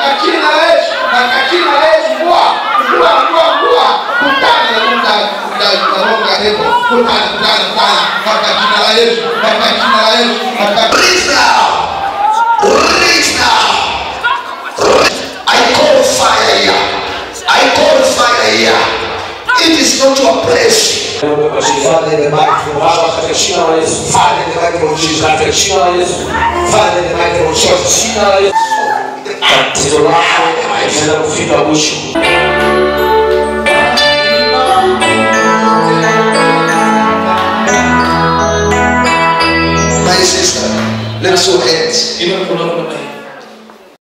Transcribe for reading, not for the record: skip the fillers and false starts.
jina la Yesu, katika jina la Yesu. Vua kutana na Mungu, kutana hapo, kutana katika jina la Yesu, katika jina la Yesu, reach now. I call fire here. I call fire here. It is not your place. Father, in the mighty name of Jesus. Father, in the mighty name of Jesus. Father, in the mighty name of Jesus. Tatizo lako linaweza kufika mwisho. My sister, let's hold hands.